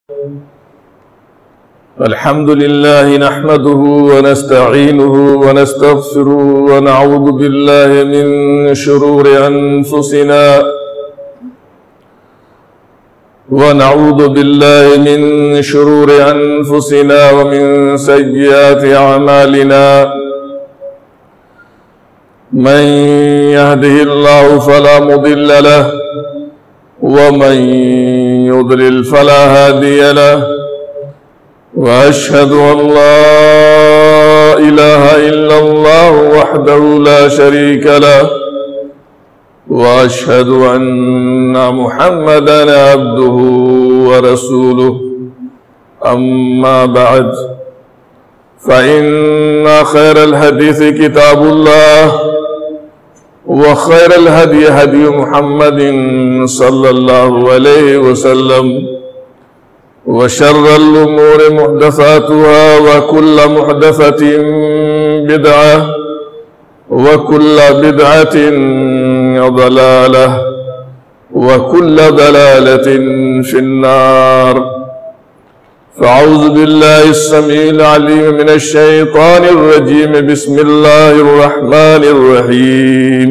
الحمد لله نحمده ونستعينه ونستغفره ونعوذ بالله من شرور أنفسنا ومن سيئات أعمالنا من يهده الله فلا مضل له ومن يضلل فلا هادي له وأشهد أن لا إله إلا الله وحده لا شريك له وأشهد أن محمدا عبده ورسوله أما بعد فإن خير الحديث كتاب الله وخير الهدي هدي محمد صلى الله عليه وسلم وشر الأمور محدثاتها وكل محدثة بدعة وكل بدعة ضلالة وكل ضلالة في النار. فأعوذ بالله السميع العليم من الشيطان الرجيم. بسم الله الرحمن الرحيم.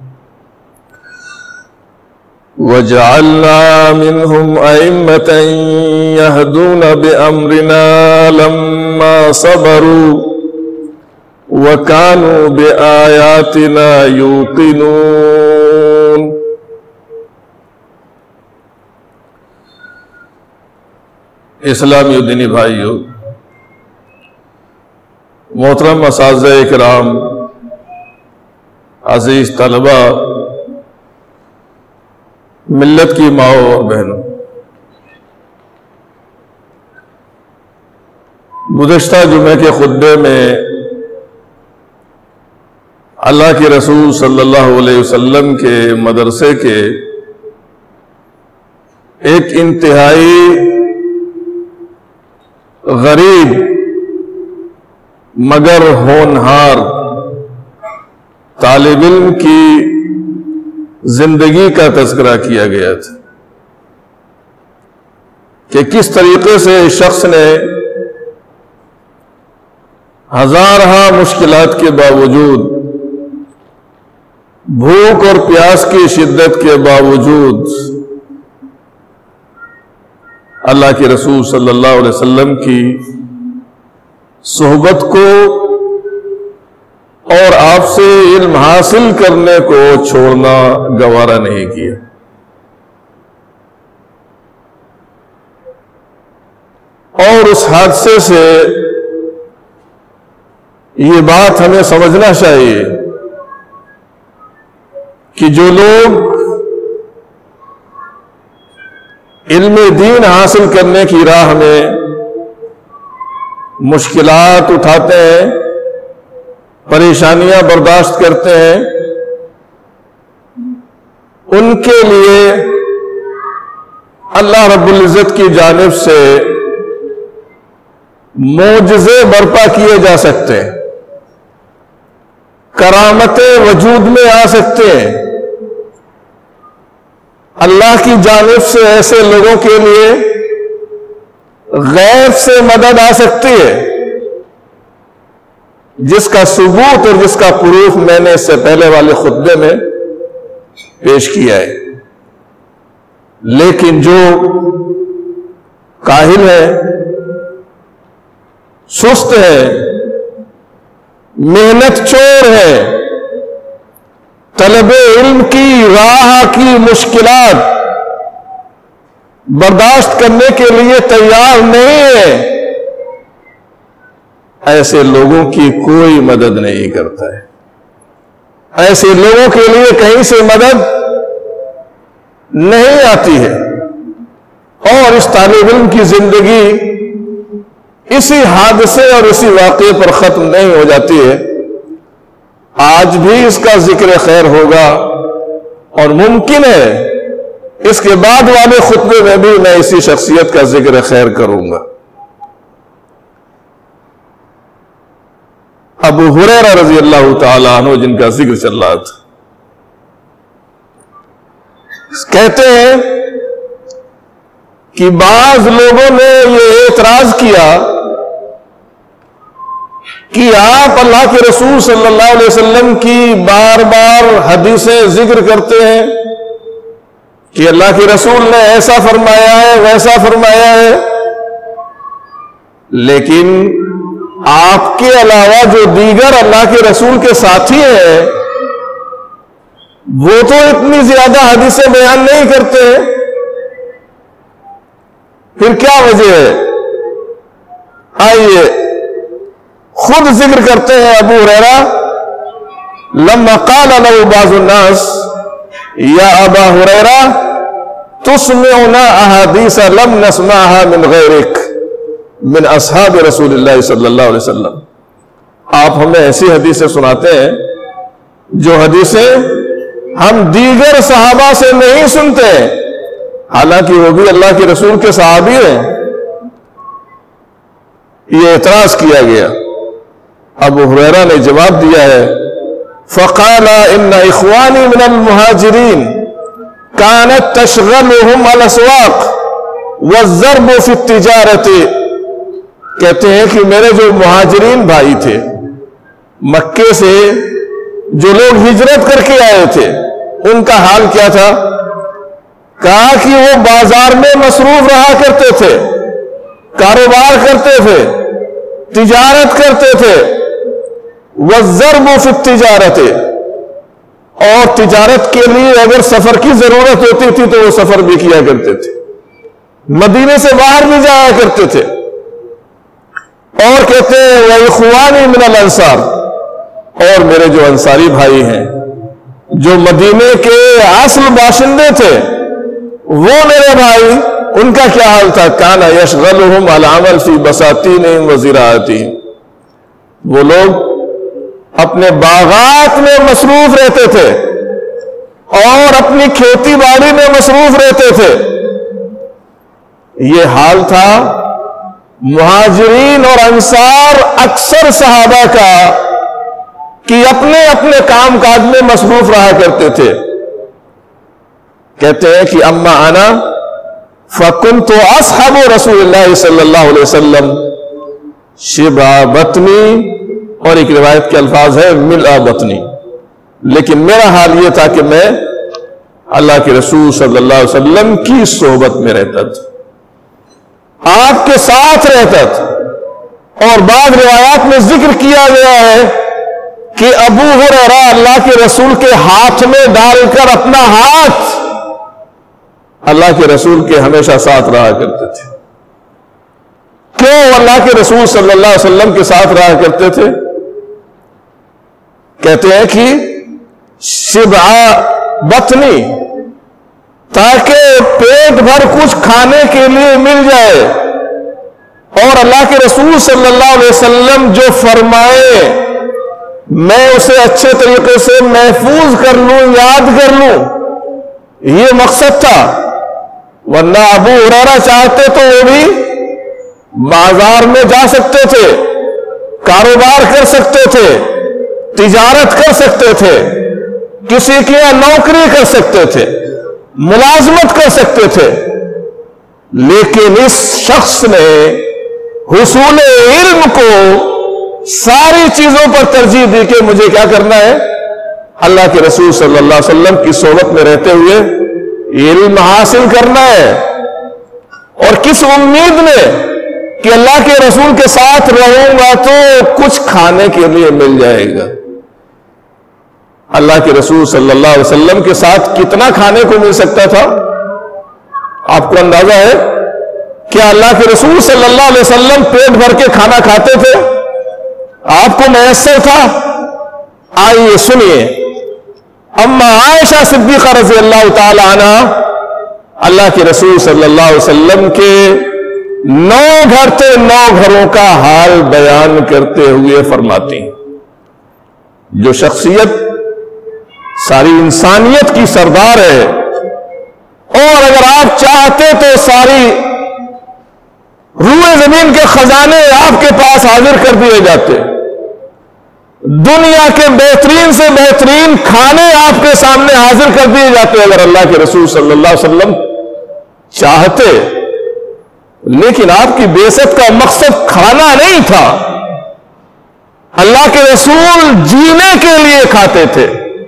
وجعلنا منهم أئمة يهدون بأمرنا لما صبروا وكانوا بآياتنا يوقنون. اسلامی و دینی بھائیو، محترم اساتذہ اکرام، عزیز طلبہ، ملت کی ماؤں اور بہنوں، گزشتہ جمعے کے خطبے میں اللہ کے رسول صلی اللہ علیہ وسلم کے مدرسے کے ایک انتہائی غریب مگر ہونہار طالب علم کی زندگی کا تذکرہ کیا گیا تھا کہ کس طریقے سے اس شخص نے ہزارہا مشکلات کے باوجود، بھوک اور پیاس کی شدت کے باوجود اللہ کے رسول صلی اللہ علیہ وسلم کی صحبت کو اور آپ سے علم حاصل کرنے کو چھوڑنا گوارا نہیں کیا. اور اس حادثے سے یہ بات ہمیں سمجھنا چاہیے کہ جو لوگ علم دین حاصل کرنے کی راہ میں مشکلات اٹھاتے ہیں، پریشانیاں برداشت کرتے ہیں، ان کے لیے اللہ رب العزت کی جانب سے معجزے برپا کیے جا سکتے ہیں، کرامتیں وجود میں آ سکتے ہیں. اللہ کی جانب سے ایسے لوگوں کے لیے غیب سے مدد آ سکتی ہے، جس کا ثبوت اور جس کا پروف میں نے اس سے پہلے والے خطبے میں پیش کیا ہے. لیکن جو کاہل ہے، سست ہے، محنت چور ہے، طلب علم کی راہ کی مشکلات برداشت کرنے کے لیے تیار نہیں ہے، ایسے لوگوں کی کوئی مدد نہیں کرتا ہے. ایسے لوگوں کے لیے کہیں سے مدد نہیں آتی ہے. اور اس طالب علم کی زندگی اسی حادثے اور اسی واقعے پر ختم نہیں ہو جاتی ہے. آج بھی اس کا ذکر خیر ہوگا اور ممکن ہے اس کے بعد والے خطبے میں بھی میں اسی شخصیت کا ذکر خیر کروں گا. ابو ہریرہ رضی اللہ تعالی عنہ جن کا ذکر چل رہا تھا، کہتے ہیں کہ بعض لوگوں نے یہ اعتراض کیا کہ آپ اللہ کے رسول صلی اللہ علیہ وسلم کی بار بار حدیثیں ذکر کرتے ہیں کہ اللہ کے رسول نے ایسا فرمایا ہے ویسا فرمایا ہے، لیکن آپ کے علاوہ جو دیگر اللہ کے رسول کے ساتھی ہیں وہ تو اتنی زیادہ حدیثیں بیان نہیں کرتے، پھر کیا وجہ ہے؟ آئیے خود ذکر کرتے ہیں ابو ہریرہ، لما قال له بعض الناس یا ابا ہریرہ تسمعنا احادیث لم نسمعها من غیرک من اصحاب رسول اللہ صلی اللہ علیہ وسلم، آپ ہمیں ایسی حدیثیں سناتے ہیں جو حدیثیں ہم دیگر صحابہ سے نہیں سنتے، حالانکہ وہ بھی اللہ کے رسول کے صحابی ہیں۔ یہ اعتراض کیا گیا، ابو ہریرہ نے جواب دیا ہے، فقال ان اخوانی من المہاجرین كانت تشغلهم الاسواق والضرب في التجارت، کہتے ہیں کہ میرے جو مہاجرین بھائی تھے مکے سے جو لوگ ہجرت کر کے آئے تھے ان کا حال کیا تھا؟ کہا کہ وہ بازار میں مصروف رہا کرتے تھے، کاروبار کرتے تھے، تجارت کرتے تھے، والضرب في التجارت، اور تجارت کے لیے اگر سفر کی ضرورت ہوتی تھی تو وہ سفر بھی کیا کرتے تھے، مدینے سے باہر بھی جایا کرتے تھے۔ اور کہتے ہیں وَإِخْوَانِي مِنَ الْأَنصَارِ، اور میرے جو انصاری بھائی ہیں جو مدینے کے اصل باشندے تھے وہ میرے بھائی، ان کا کیا حال تھا؟ كَانَ يَشْغَلُهُمْ الْعَمَلُ فِي بَسَاتِينِهِمْ وَزِرَاعَتِهِمْ، وہ لوگ اپنے باغات میں مصروف رہتے تھے اور اپنی کھیتی باڑی میں مصروف رہتے تھے۔ یہ حال تھا مہاجرین اور انصار اکثر صحابہ کا کہ اپنے اپنے کام کاج میں مصروف رہا کرتے تھے۔ کہتے ہیں کہ اما انا فکنت اصحب رسول اللہ صلی اللہ علیہ وسلم شبع بطنی، اور ایک روایت کے الفاظ ہے ملء بطنی، لیکن میرا حال یہ تھا کہ میں اللہ کے رسول صلی اللہ علیہ وسلم کی صحبت میں رہتا تھا، آپ کے ساتھ رہتا تھا۔ اور بعض روایات میں ذکر کیا گیا ہے کہ ابو ہریرہ اللہ کے رسول کے ہاتھ میں ڈال کر اپنا ہاتھ اللہ کے رسول کے ہمیشہ ساتھ رہا کرتے تھے۔ کیوں اللہ کے رسول صلی اللہ علیہ وسلم کے ساتھ رہا کرتے تھے؟ کہتے ہیں کہ شبع بطنی، تاکہ پیٹ بھر کچھ کھانے کے لیے مل جائے، اور اللہ کے رسول صلی اللہ علیہ وسلم جو فرمائے میں اسے اچھے طریقے سے محفوظ کر لوں، یاد کر لوں، یہ مقصد تھا۔ ورنہ ابو ہریرہ چاہتے تو وہ بھی بازار میں جا سکتے تھے، کاروبار کر سکتے تھے، تجارت کر سکتے تھے، کسی کے یہاں نوکری کر سکتے تھے، ملازمت کر سکتے تھے، لیکن اس شخص نے حصول علم کو ساری چیزوں پر ترجیح دی کہ مجھے کیا کرنا ہے؟ اللہ کے رسول صلی اللہ علیہ وسلم کی صحبت میں رہتے ہوئے علم حاصل کرنا ہے۔ اور کس امید میں کہ اللہ کے رسول کے ساتھ رہوں گا تو کچھ کھانے کے لیے مل جائے گا۔ اللہ کے رسول صلی اللہ علیہ وسلم کے ساتھ کتنا کھانے کو مل سکتا تھا؟ آپ کو اندازہ ہے؟ کیا اللہ کے رسول صلی اللہ علیہ وسلم پیٹ بھر کے کھانا کھاتے تھے؟ آپ کو میسر تھا؟ آئیے سنیے، اما عائشہ صدیقہ رضی اللہ تعالی عنہ اللہ کے رسول صلی اللہ علیہ وسلم کے 9 گھر تھے، 9 گھروں کا حال بیان کرتے ہوئے فرماتی ہیں، جو شخصیت ساری انسانیت کی سردار ہے، اور اگر آپ چاہتے تو ساری روئے زمین کے خزانے آپ کے پاس حاضر کر دیے جاتے، دنیا کے بہترین سے بہترین کھانے آپ کے سامنے حاضر کر دیے جاتے، اگر اللہ کے رسول صلی اللہ علیہ وسلم چاہتے لیکن آپ کی بعثت کا مقصد کھانا نہیں تھا. اللہ کے رسول جینے کے لیے کھاتے تھے،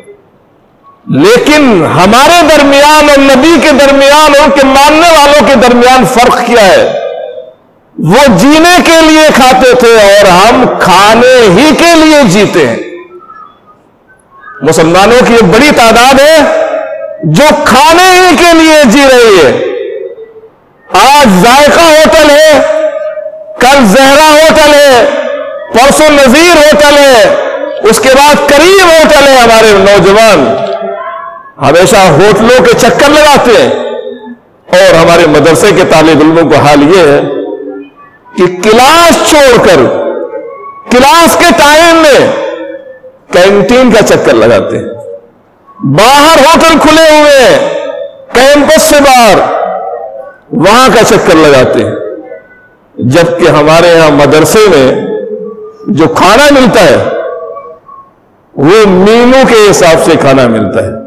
لیکن ہمارے درمیان اور نبی کے درمیان اور ان کے ماننے والوں کے درمیان فرق کیا ہے؟ وہ جینے کے لیے کھاتے تھے اور ہم کھانے ہی کے لیے جیتے ہیں. مسلمانوں کی ایک بڑی تعداد ہے جو کھانے ہی کے لیے جی رہی ہے. آج ذائقہ ہوٹل ہے، کل زہرا ہوٹل ہے، پرسوں نذیر ہوٹل ہے، اس کے بعد کریم ہوٹل ہے. ہمارے نوجوان ہمیشہ ہوٹلوں کے چکر لگاتے ہیں. اور ہمارے مدرسے کے طالب علموں کا حال یہ ہے کہ کلاس چھوڑ کر کلاس کے ٹائم میں کینٹین کا چکر لگاتے ہیں. باہر ہوٹل کھلے ہوئے ہیں کیمپس سے باہر، وہاں کا چکر لگاتے ہیں. جبکہ ہمارے ہاں مدرسے میں جو کھانا ملتا ہے وہ مینو کے حساب سے کھانا ملتا ہے.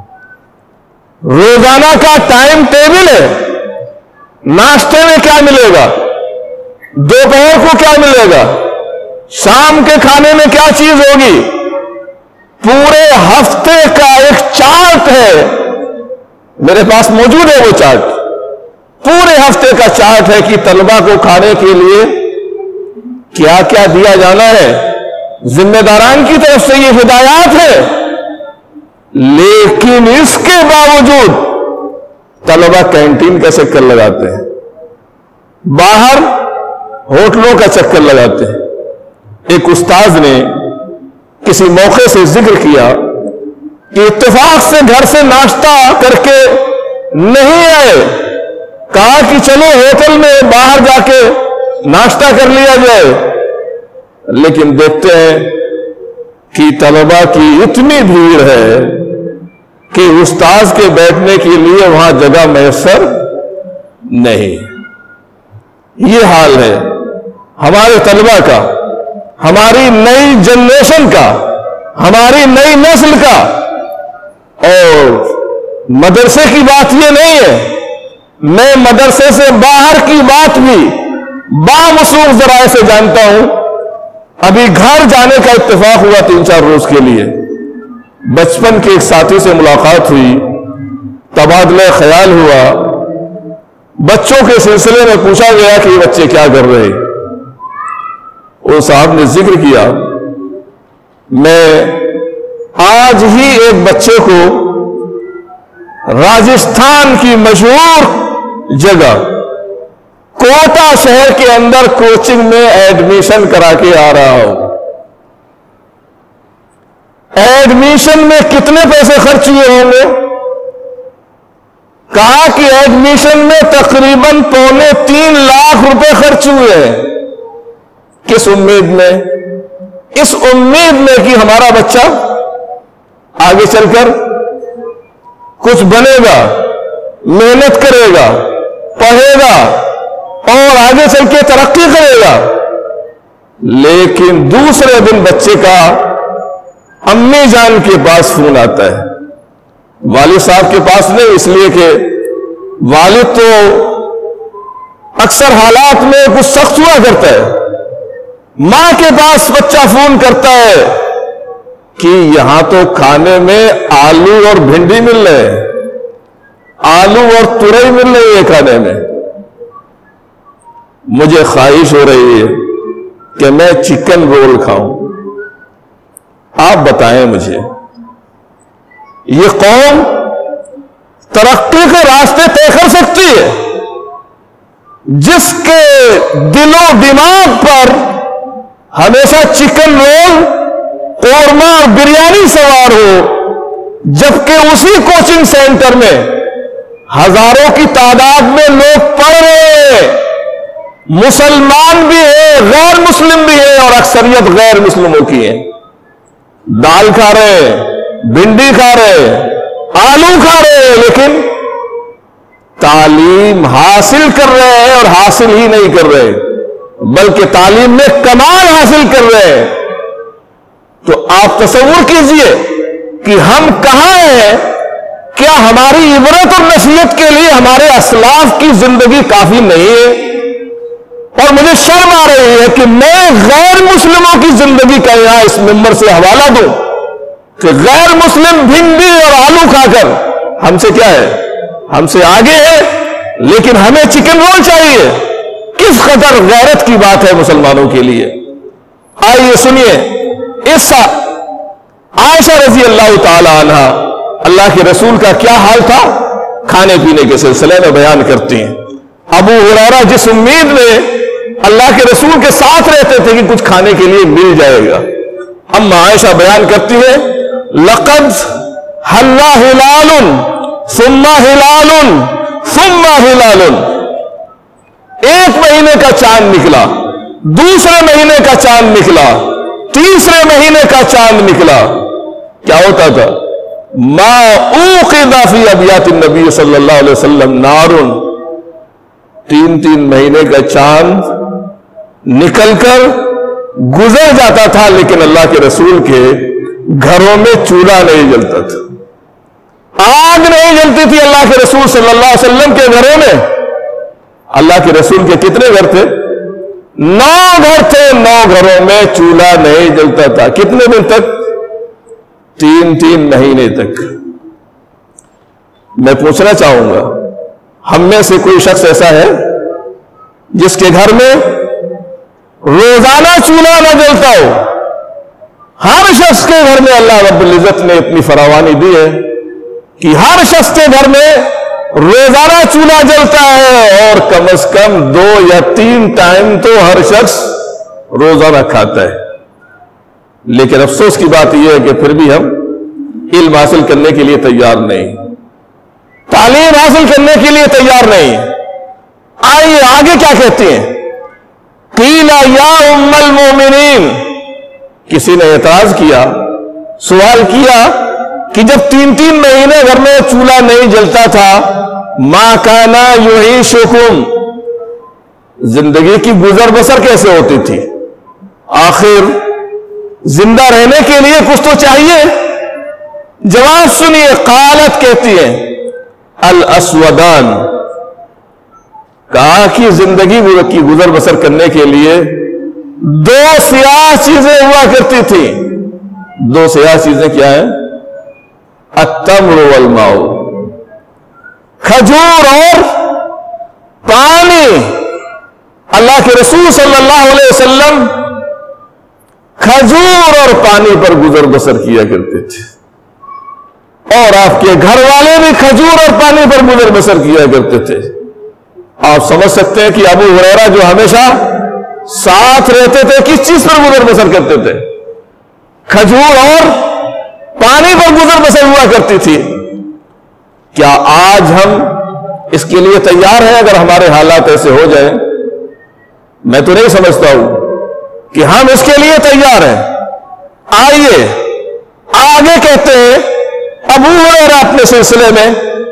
روزانہ کا ٹائم ٹیبل ہے. ناشتے میں کیا ملے گا، دوپہر کو کیا ملے گا، شام کے کھانے میں کیا چیز ہوگی. پورے ہفتے کا ایک چارٹ ہے، میرے پاس موجود ہے وہ چارٹ. پورے ہفتے کا چارٹ ہے کہ طلبہ کو کھانے کے لیے کیا کیا دیا جانا ہے. ذمہ داران کی طرف سے یہ ہدایات ہے. لیکن اس کے باوجود طلبہ کینٹین کا چکر لگاتے ہیں، باہر ہوٹلوں کا چکر لگاتے ہیں. ایک استاذ نے کسی موقع سے ذکر کیا کہ اتفاق سے گھر سے ناشتہ کر کے نہیں آئے. کہا کہ چلو ہوٹل میں باہر جا کے ناشتہ کر لیا جائے. لیکن دیکھتے ہیں کہ طلبہ کی اتنی بھیڑ ہے کہ استاذ کے بیٹھنے کے لیے وہاں جگہ میسر نہیں. یہ حال ہے ہمارے طلبہ کا، ہماری نئی جنریشن کا، ہماری نئی نسل کا. اور مدرسے کی بات یہ نہیں ہے، میں مدرسے سے باہر کی بات بھی باموثوق ذرائع سے جانتا ہوں. ابھی گھر جانے کا اتفاق ہوا 3-4 روز کے لیے. بچپن کے ایک ساتھی سے ملاقات ہوئی، تبادلہ خیال ہوا. بچوں کے سلسلے میں پوچھا گیا کہ یہ بچے کیا کر رہے ہیں. وہ صاحب نے ذکر کیا، میں آج ہی ایک بچے کو راجستھان کی مشہور جگہ کوٹا شہر کے اندر کوچنگ میں ایڈمیشن کرا کے آ رہا ہوں. ایڈمیشن میں کتنے پیسے خرچ ہوئے ہوں گے؟ کہا کہ ایڈمیشن میں تقریباً 2.25 لاکھ روپے خرچ ہوئے ہیں. کس امید میں؟ اس امید میں کہ ہمارا بچہ آگے چل کر کچھ بنے گا، محنت کرے گا، پڑھے گا اور آگے چل کے ترقی کرے گا. لیکن دوسرے دن بچے کا امی جان کے پاس فون آتا ہے، والد صاحب کے پاس نہیں، اس لیے کہ والد تو اکثر حالات میں کچھ سخت ہوا کرتا ہے. ماں کے پاس بچہ فون کرتا ہے کہ یہاں تو کھانے میں آلو اور بھنڈی مل رہے ہیں، آلو اور ترئی مل رہی ہے کھانے میں. مجھے خواہش ہو رہی ہے کہ میں چکن رول کھاؤں. آپ بتائیں مجھے، یہ قوم ترقی کے راستے طے کر سکتی ہے جس کے دل و دماغ پر ہمیشہ چکن رول، قورمہ اور بریانی سوار ہو، جبکہ اسی کوچنگ سینٹر میں ہزاروں کی تعداد میں لوگ پڑھ رہے ہیں، مسلمان بھی ہیں، غیر مسلم بھی ہیں، اور اکثریت غیر مسلموں کی ہے. دال کھا رہے ہیں، بھنڈی کھا رہے ہیں، آلو کھا رہے ہیں، لیکن تعلیم حاصل کر رہے ہیں اور حاصل ہی نہیں کر رہے بلکہ تعلیم میں کمال حاصل کر رہے ہیں. تو آپ تصور کیجئے کہ ہم کہاں ہیں. کیا ہماری عبرت اور نصیحت کے لیے ہمارے اسلاف کی زندگی کافی نہیں ہے؟ اور مجھے شرم آ رہی ہے کہ میں غیر مسلموں کی زندگی کا یہاں اس ممبر سے حوالہ دوں کہ غیر مسلم بھنڈی اور آلو کھا کر ہم سے کیا ہے، ہم سے آگے ہے، لیکن ہمیں چکن رول چاہیے۔ کس قدر غیرت کی بات ہے مسلمانوں کے لیے۔ آئیے سنیے اس عائشہ رضی اللہ تعالی عنہ اللہ کے رسول کا کیا حال تھا کھانے پینے کے سلسلے میں بیان کرتی ہیں۔ ابو ہریرہ جس امید میں اللہ کے رسول کے ساتھ رہتے تھے کہ کچھ کھانے کے لیے مل جائے گا، اما عائشہ بیان کرتی ہے لقد حل ہلال ثم ہلال ثم ہلال، ایک مہینے کا چاند نکلا، دوسرے مہینے کا چاند نکلا، تیسرے مہینے کا چاند نکلا۔ کیا ہوتا تھا؟ ما اوقد فی ابیات النبی صلی اللہ علیہ وسلم نار، تین مہینے کا چاند نکل کر گزر جاتا تھا، لیکن اللہ کے رسول کے گھروں میں چولہا نہیں جلتا تھا، آگ نہیں جلتی تھی اللہ کے رسول صلی اللہ علیہ وسلم کے گھروں میں۔ اللہ کے رسول کے کتنے گھر تھے؟ 9 گھر تھے، 9 گھروں میں چولہا نہیں جلتا تھا۔ کتنے دن تک؟ 3 مہینے تک۔ میں پوچھنا چاہوں گا ہم میں سے کوئی شخص ایسا ہے جس کے گھر میں روزانہ چولہا نہ جلتا ہو؟ ہر شخص کے گھر میں اللہ رب العزت نے اتنی فراوانی دی ہے کہ ہر شخص کے گھر میں روزانہ چولہا جلتا ہے، اور کم از کم 2 یا 3 ٹائم تو ہر شخص روزانہ کھاتا ہے۔ لیکن افسوس کی بات یہ ہے کہ پھر بھی ہم علم حاصل کرنے کے لیے تیار نہیں، تعلیم حاصل کرنے کے لیے تیار نہیں۔ آئیے آگے کیا کہتے ہیں؟ قیل یا ام المومنین، کسی نے اعتراض کیا، سوال کیا کہ جب 3 مہینے گھر میں چولہا نہیں جلتا تھا، ما کانا یعیشکم، زندگی کی گزر بسر کیسے ہوتی تھی؟ آخر زندہ رہنے کے لیے کچھ تو چاہیے۔ جواب سنیے، قالت کہتی ہے الاسودان، کہا کہ زندگی کی گزر بسر کرنے کے لیے 2 سیاہ چیزیں ہوا کرتی تھی۔ 2 سیاہ چیزیں کیا ہیں؟ التمر والماء، کھجور اور پانی۔ اللہ کے رسول صلی اللہ علیہ وسلم کھجور اور پانی پر گزر بسر کیا کرتے تھے، اور آپ کے گھر والے بھی کھجور اور پانی پر گزر بسر کیا کرتے تھے۔ آپ سمجھ سکتے ہیں کہ ابو ہریرہ جو ہمیشہ ساتھ رہتے تھے کس چیز پر گزر بسر کرتے تھے؟ کھجور اور پانی پر گزر بسر ہوا کرتی تھی۔ کیا آج ہم اس کے لیے تیار ہیں اگر ہمارے حالات ایسے ہو جائیں؟ میں تو نہیں سمجھتا ہوں کہ ہم اس کے لیے تیار ہیں۔ آئیے آگے کہتے ہیں ابو ہریرہ اپنے سلسلے میں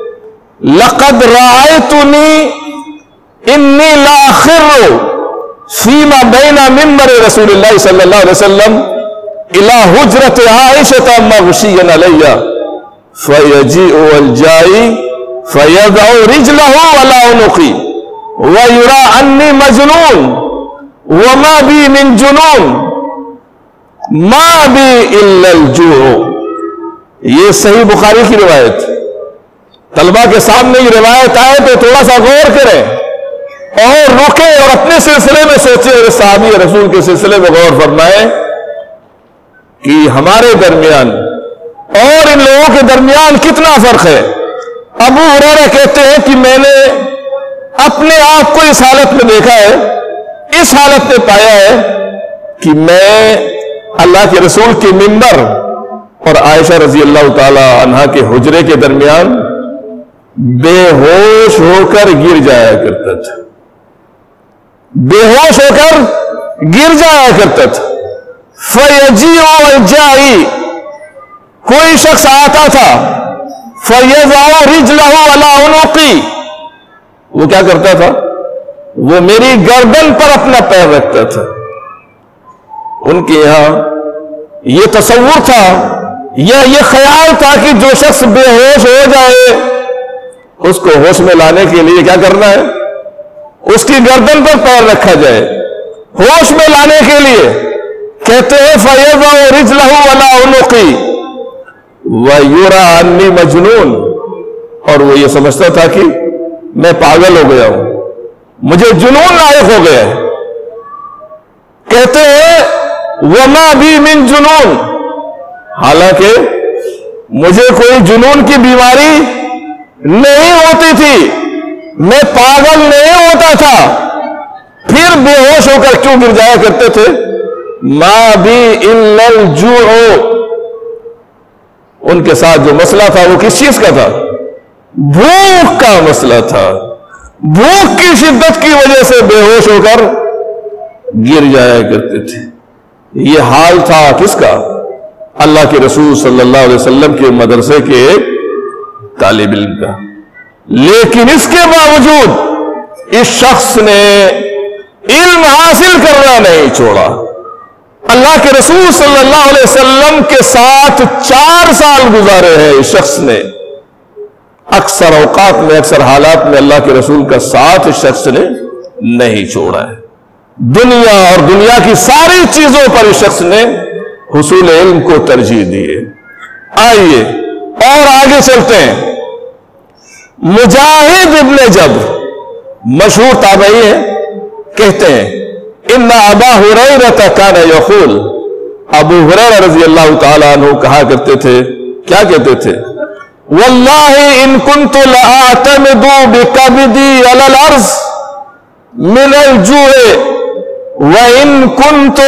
لقد رأیتنی انی لاخر فیما بین منبر رسول اللہ صلی اللہ علیہ وسلم الى حجرت عائشہ مغشیا علی فیجیء الجائی فیضع رجلہ علی عنقی ویرا انی مجنون وما بی من جنون ما بی الا الجوع۔ یہ صحیح بخاری کی روایت، طلبہ کے سامنے یہ روایت آئے تو تھوڑا سا غور کریں اور رکیں اور اپنے سلسلے میں سوچیں اور صحابی رسول کے سلسلے میں غور فرمائیں کہ ہمارے درمیان اور ان لوگوں کے درمیان کتنا فرق ہے۔ ابو ہریرہ کہتے ہیں کہ میں نے اپنے آپ کو اس حالت میں دیکھا ہے، اس حالت میں پایا ہے کہ میں اللہ کے رسول کے منبر اور عائشہ رضی اللہ تعالی عنہا کے حجرے کے درمیان بے ہوش ہو کر گر جایا کرتا تھا، بے ہوش ہو کر گر جایا کرتا تھا۔ فیجیء الجائی، کوئی شخص آتا تھا، فیضع رجلہ علی عنقی، وہ کیا کرتا تھا؟ وہ میری گردن پر اپنا پیر رکھتا تھا۔ ان کے یہاں یہ تصور تھا یا یہ خیال تھا کہ جو شخص بے ہوش ہو جائے اس کو ہوش میں لانے کے لیے کیا کرنا ہے؟ اس کی گردن پر پیر رکھا جائے۔ ہوش میں لانے کے لیے کہتے ہیں فَيَضَعُ رِجْلَهُ عَلَىٰ عُنُقِي وَيُرَىٰ أَنِّي مَجْنُونٌ، اور وہ یہ سمجھتا تھا کہ میں پاگل ہو گیا ہوں، مجھے جنون لاحق ہو گیا ہے۔ کہتے ہیں وَمَا بِي مِن جُنُون، حالانکہ مجھے کوئی جنون کی بیماری نہیں ہوتی تھی، میں پاگل نہیں ہوتا تھا، پھر بے ہوش ہو کر کیوں گر جایا کرتے تھے؟ مَا بِي إِلَّا الْجُوعُ، ان کے ساتھ جو مسئلہ تھا وہ کس چیز کا تھا؟ بھوک کا مسئلہ تھا، بھوک کی شدت کی وجہ سے بے ہوش ہو کر گر جایا کرتے تھے۔ یہ حال تھا کس کا؟ اللہ کے رسول صلی اللہ علیہ وسلم کے مدرسے کے ایک طالب علم کا۔ لیکن اس کے باوجود اس شخص نے علم حاصل کرنا نہیں چھوڑا۔ اللہ کے رسول صلی اللہ علیہ وسلم کے ساتھ 4 سال گزارے ہیں اس شخص نے، اکثر اوقات میں، اکثر حالات میں اللہ کے رسول کا ساتھ اس شخص نے نہیں چھوڑا ہے۔ دنیا اور دنیا کی ساری چیزوں پر اس شخص نے حصول علم کو ترجیح دی ہے۔ آئیے اور آگے چلتے ہیں۔ مجاہد ابن جبر مشہور تابعی ہیں، کہتے ہیں ان ابا ہریرہ کان یقول، ابو ہریرہ رضی اللہ تعالی عنہ کہا کرتے تھے، کیا کہتے تھے؟ واللہ ان کنت لاعتمد بکبدی علی الارض من الجوع وان کنت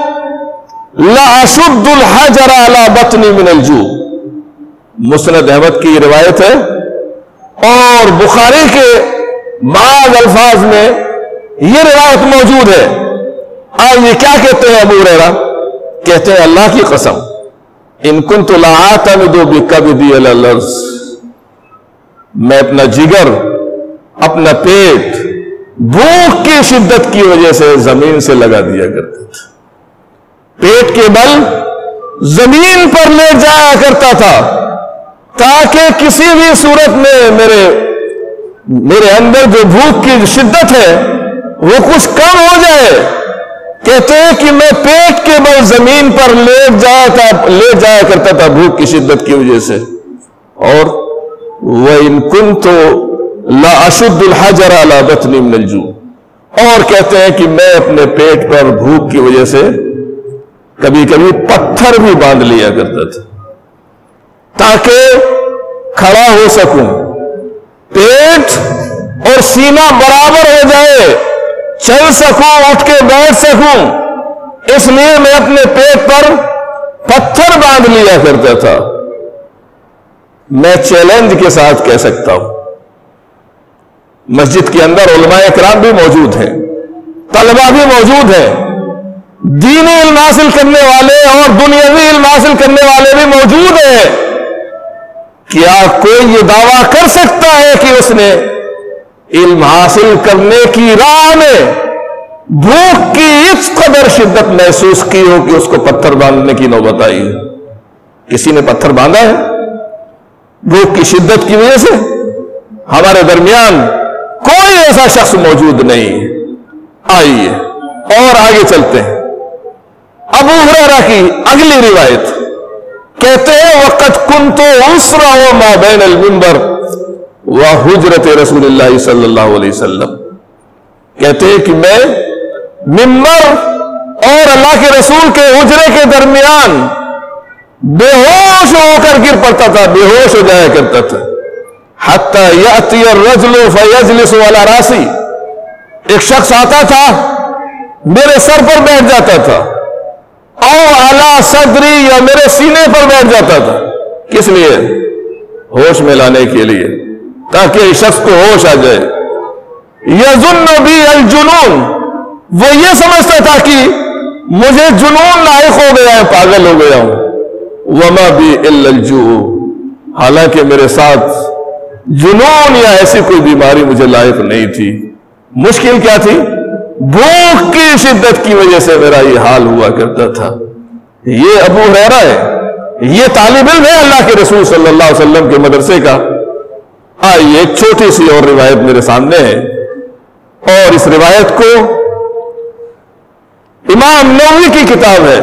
لاشد الحجر علی بطنی من الجوع۔ مسند احمد کی روایت ہے اور بخاری کے بعض الفاظ میں یہ روایت موجود ہے۔ آئیے کیا کہتے ہیں ابو ہریرہ؟ کہتے ہیں اللہ کی قسم ان کنت لاعتمد بکبدی علی الارض، میں اپنا جگر، اپنا پیٹ بھوک کی شدت کی وجہ سے زمین سے لگا دیا کرتا تھا، پیٹ کے بل زمین پر لیٹ جایا کرتا تھا تاکہ کسی بھی صورت میں میرے اندر جو بھوک کی شدت ہے وہ کچھ کم ہو جائے۔ کہتے ہیں کہ میں پیٹ کے بل زمین پر لیٹ جایا کرتا تھا بھوک کی شدت کی وجہ سے۔ اور وَإِن كُنْتُ لَأَشُدُّ الْحَجَرَ عَلَى بَطْنِي مِنَ الْجُوعِ، اور کہتے ہیں کہ میں اپنے پیٹ پر بھوک کی وجہ سے کبھی کبھی پتھر بھی باندھ لیا کرتا تھا تاکہ کھڑا ہو سکوں، پیٹ اور سینہ برابر ہو جائے، چل سکوں، اٹھ کے بیٹھ سکوں، اس لیے میں اپنے پیٹ پر پتھر باندھ لیا کرتا تھا۔ میں چیلنج کے ساتھ کہہ سکتا ہوں، مسجد کے اندر علماء کرام بھی موجود ہیں، طلبہ بھی موجود ہیں، دینی علم حاصل کرنے والے اور دنیاوی علم حاصل کرنے والے بھی موجود ہیں۔ کیا کوئی یہ دعویٰ کر سکتا ہے کہ اس نے علم حاصل کرنے کی راہ میں بھوک کی اس قدر شدت محسوس کی ہو کہ اس کو پتھر باندھنے کی نوبت آئی ہے؟ کسی نے پتھر باندھا ہے بھوک کی شدت کی وجہ سے؟ ہمارے درمیان کوئی ایسا شخص موجود نہیں۔ آئیے اور آگے چلتے ہیں۔ ابو ہریرہ کی اگلی روایت کہتے ہیں وقت کنت اسرع ما بین المنبر وحجرت رسول اللہ صلی اللہ علیہ وسلم، کہتے ہیں کہ میں منبر اور اللہ کے رسول کے حجرے کے درمیان بے ہوش ہو کر گر پڑتا تھا، بے ہوش ہو جایا کرتا تھا۔ حتی یأتی الرجل فیجلس علی راسی، ایک شخص آتا تھا میرے سر پر بیٹھ جاتا تھا، او علی صدری، یا میرے سینے پر بیٹھ جاتا تھا۔ کس لیے؟ ہوش میں لانے کے لیے، تاکہ شخص کو ہوش آ جائے۔ یظن بی الجنون، وہ یہ سمجھتا تھا کہ مجھے جنون لاحق ہو گیا ہے، پاگل ہو گیا ہوں۔ وما بی الا الجوع، حالانکہ میرے ساتھ جنون یا ایسی کوئی بیماری مجھے لائق نہیں تھی۔ مشکل کیا تھی؟ بھوک کی شدت کی وجہ سے میرا یہ حال ہوا کرتا تھا۔ یہ ابو ہریرہ ہے، یہ طالب علم ہے اللہ کے رسول صلی اللہ علیہ وسلم کے مدرسے کا۔ آئیے ایک چھوٹی سی اور روایت میرے سامنے ہے، اور اس روایت کو امام نووی کی کتاب ہے،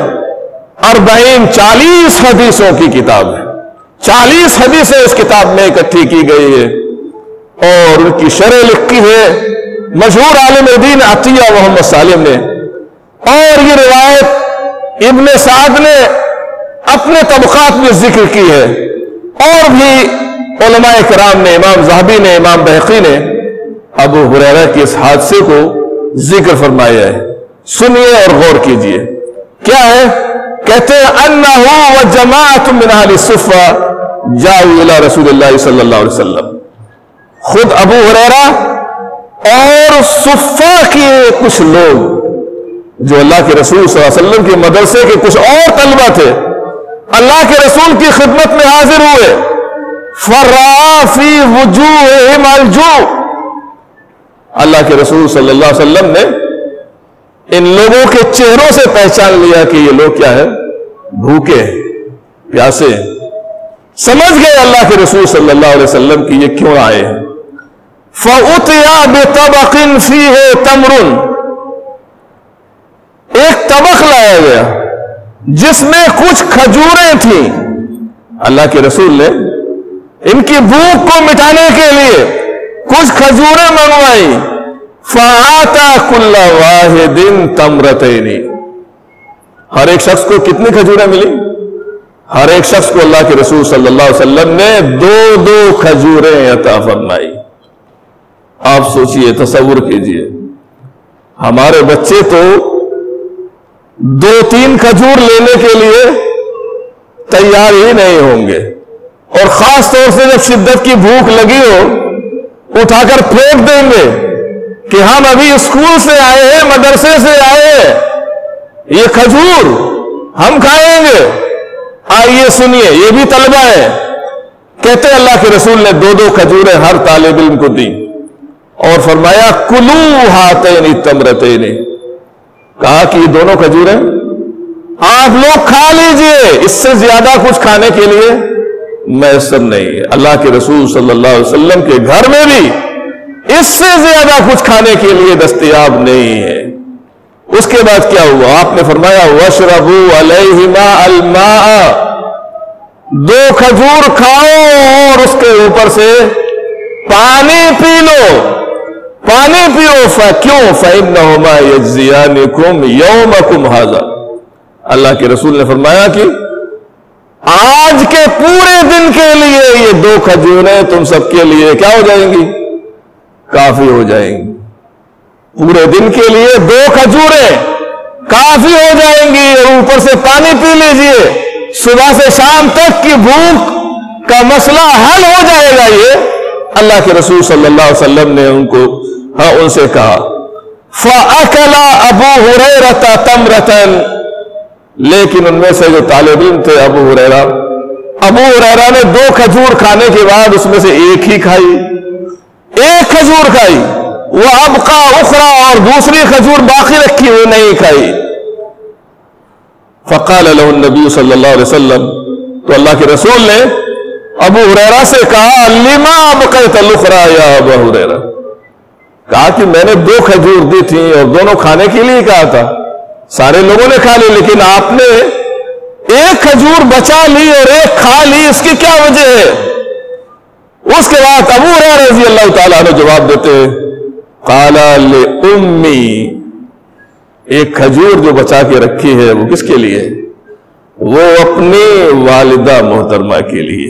40 حدیثوں کی کتاب ہے، 40 حدیثیں اس کتاب میں اکٹھی کی گئی ہے، اور ان کی شرح لکھی ہے مشہور عالم دین عطیہ محمد سالم نے، اور یہ روایت ابن سعد نے اپنے طبقات میں ذکر کی ہے، اور بھی علماء کرام نے، امام ذہبی نے، امام بہقی نے ابو ہریرہ کے اس حادثے کو ذکر فرمایا ہے۔ سنیے اور غور کیجئے، کیا ہے؟ کہتے ہیں انہو وجماعت من اہل الصفہ جاؤ الی رسول اللہ صلی اللہ علیہ وسلم، خود ابو ہریرہ اور صفہ کے کچھ لوگ جو اللہ کے رسول صلی اللہ علیہ وسلم کے مدرسے کے کچھ اور طلبہ تھے، اللہ کے رسول کی خدمت میں حاضر ہوئے، فرآ فی وجوہہم الجوع، اللہ کے رسول صلی اللہ علیہ وسلم نے ان لوگوں کے چہروں سے پہچان لیا کہ یہ لوگ کیا ہے؟ بھوکے پیاسے۔ سمجھ گئے اللہ کے رسول صلی اللہ علیہ وسلم کہ یہ کیوں آئے ہیں۔ فَأُتِيَا بِطَبَقٍ فِيهِ تَمْرٌ، ایک طبق لایا گیا جس میں کچھ کھجوریں تھیں۔ اللہ کے رسول نے ان کی بھوک کو مٹانے کے لیے کچھ کھجوریں منگوائی۔ فَآتَى كُلَّ وَاحِدٍ تَمْرَتَيْنِ، ہر ایک شخص کو کتنی کھجوریں ملی؟ ہر ایک شخص کو اللہ کے رسول صلی اللہ علیہ وسلم نے 2 کھجوریں عطا فرمائی۔ آپ سوچئے، تصور کیجئے، ہمارے بچے تو 2-3 کھجور لینے کے لیے تیار ہی نہیں ہوں گے، اور خاص طور سے جب شدت کی بھوک لگی ہو اٹھا کر پھینک دیں گے کہ ہم ابھی اسکول سے آئے ہیں، مدرسے سے آئے ہیں، یہ کھجور ہم کھائیں گے۔ آئیے سنیے، یہ بھی طلبہ ہے، کہتے اللہ کے رسول نے 2 کھجوریں ہر طالب علم کو دی اور فرمایا کلو ہاتین تمرتین، کہا کہ یہ 2 کھجوریں آپ لوگ کھا لیجئے، اس سے زیادہ کچھ کھانے کے لیے میسر نہیں ہے۔ اللہ کے رسول صلی اللہ علیہ وسلم کے گھر میں بھی اس سے زیادہ کچھ کھانے کے لیے دستیاب نہیں ہے۔ اس کے بعد کیا ہوا؟ آپ نے فرمایا وَاشْرَبُوا عَلَيْهِمَا الْمَاءَ، 2 کھجور کھاؤ اور اس کے اوپر سے پانی پی لو، پانی پیو۔ کیوں؟ فَإِنَّهُمَا يَجْزِيَانِكُمْ يَوْمَكُمْ هَذَا، اللہ کے رسول نے فرمایا کہ آج کے پورے دن کے لیے یہ 2 کھجوریں تم سب کے لیے کیا ہو جائیں گی؟ کافی ہو جائیں گی۔ پورے دن کے لیے 2 کھجوریں کافی ہو جائیں گی، اور اوپر سے پانی پی لیجئے، صبح سے شام تک کی بھوک کا مسئلہ حل ہو جائے گا۔ یہ اللہ کے رسول صلی اللہ علیہ وسلم نے ان سے کہا۔ فَأَكَلَ أَبُو هُرَيْرَةَ تَمْرَةً، لیکن ان میں سے جو طالب علم تھے ابو ہریرہ نے 2 کھجور کھانے کے بعد اس میں سے ایک ہی کھائی، 1 کھجور کھائی، وَأَبْقَى أُخْرَى، اور دوسری کھجور باقی رکھی ہوئی نہیں کھائی۔ فَقَالَ لَهُ النَّبِيُّ صلی اللہ علیہ وسلم، تو اللہ کے رسول نے ابو ہریرہ سے کہا لِمَا أَبْقَيْتَ الْأُخْرَى يَا أَبَا ہریرہ، کہا کہ میں نے 2 کھجور دی تھی اور دونوں کھانے کے لیے کہا تھا، سارے لوگوں نے کھا لی، لیکن آپ نے 1 کھجور بچا لی اور 1 کھا لی، اس کی کیا وجہ ہے؟ اس کے بعد ابو ہریرہ رضی اللہ تعالیٰ عنہ جواب دیتے ہیں، قال لأمی، 1 کھجور جو بچا کے رکھی ہے وہ کس کے لیے؟ وہ اپنی والدہ محترمہ کے لیے۔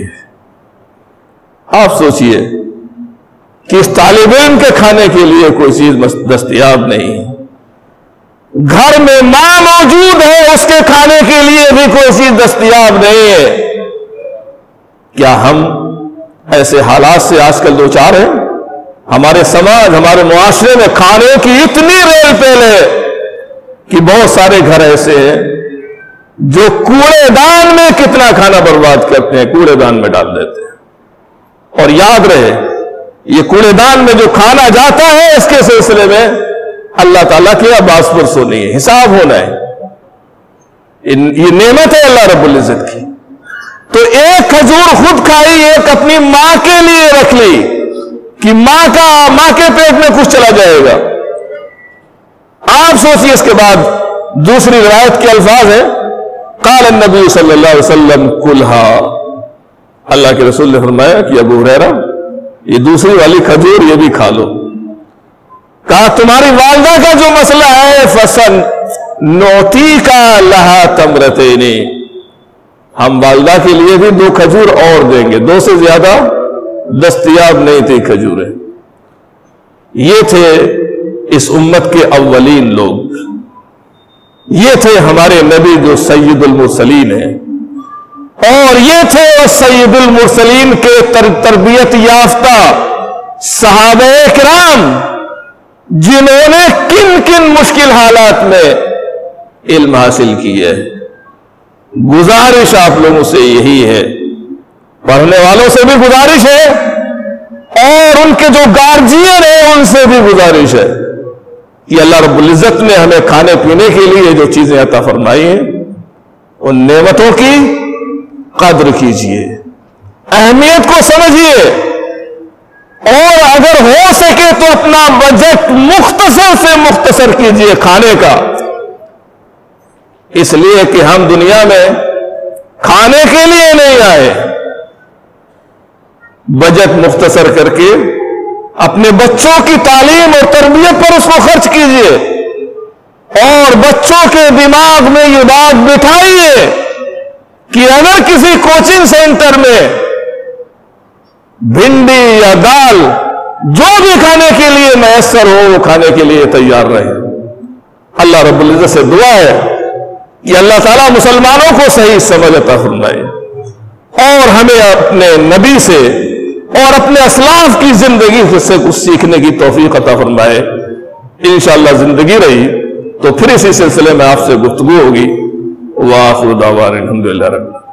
آپ سوچئے کہ اس طالب علم کے کھانے کے لیے کوئی چیز دستیاب نہیں، گھر میں ماں موجود ہے، اس کے کھانے کے لیے بھی کوئی چیز دستیاب نہیں ہے۔ کیا ہم ایسے حالات سے آج کل دوچار ہیں؟ ہمارے سماج، ہمارے معاشرے میں کھانے کی اتنی ریل پیل ہے کہ بہت سارے گھر ایسے ہیں جو کوڑے دان میں کتنا کھانا برباد کرتے ہیں، کوڑے دان میں ڈال دیتے ہیں۔ اور یاد رہے، یہ کوڑے دان میں جو کھانا جاتا ہے اس کے سلسلے میں اللہ تعالیٰ کی آواز پرس ہونی ہے، حساب ہونا ہے، یہ نعمت ہے اللہ رب العزت کی۔ تو 1 کھجور خود کھائی، 1 اپنی ماں کے لیے رکھ لی کہ ماں کے پیٹ میں کچھ چلا جائے گا۔ آپ سوچئے اس کے بعد دوسری روایت کے الفاظ ہیں قال النبی صلی اللہ علیہ وسلم کلھا، اللہ کے رسول نے فرمایا کہ ابو ہریرہ یہ دوسری والی کھجور یہ بھی کھا لو۔ کہا تمہاری والدہ کا جو مسئلہ ہے فسن نوتی کا لہا تمرتین، ہم والدہ کے لیے بھی 2 کھجور اور دیں گے، 2 سے زیادہ دستیاب نہیں تھی کھجوریں۔ یہ تھے اس امت کے اولین لوگ، یہ تھے ہمارے نبی جو سید المرسلین ہیں، اور یہ تھے سید المرسلین کے تربیت یافتہ صحابہ کرام جنہوں نے کن کن مشکل حالات میں علم حاصل کیا ہے۔ گزارش آپ لوگوں سے یہی ہے، پڑھنے والوں سے بھی گزارش ہے اور ان کے جو گارجین ہیں ان سے بھی گزارش ہے کہ اللہ رب العزت نے ہمیں کھانے پینے کے لیے جو چیزیں عطا فرمائی ہیں ان نعمتوں کی قدر کیجئے، اہمیت کو سمجھیے، اور اگر ہو سکے تو اپنا بجٹ مختصر سے مختصر کیجئے کھانے کا، اس لیے کہ ہم دنیا میں کھانے کے لیے نہیں آئے۔ بجٹ مختصر کر کے اپنے بچوں کی تعلیم اور تربیت پر اس کو خرچ کیجئے، اور بچوں کے دماغ میں یہ بات بٹھائیے کہ اگر کسی کوچنگ سینٹر میں بھنڈی یا دال جو بھی کھانے کے لیے میسر ہو وہ کھانے کے لیے تیار رہے۔ اللہ رب العزت سے دعا ہے کہ اللہ تعالیٰ مسلمانوں کو صحیح سمجھ عطا فرمائے اور ہمیں اپنے نبی سے اور اپنے اسلاف کی زندگی سے کچھ سیکھنے کی توفیق عطا فرمائے۔ انشاءاللہ زندگی رہی تو پھر اسی سلسلے میں آپ سے گفتگو ہوگی۔ وآخر دعوانا الحمدللہ رب العالمین۔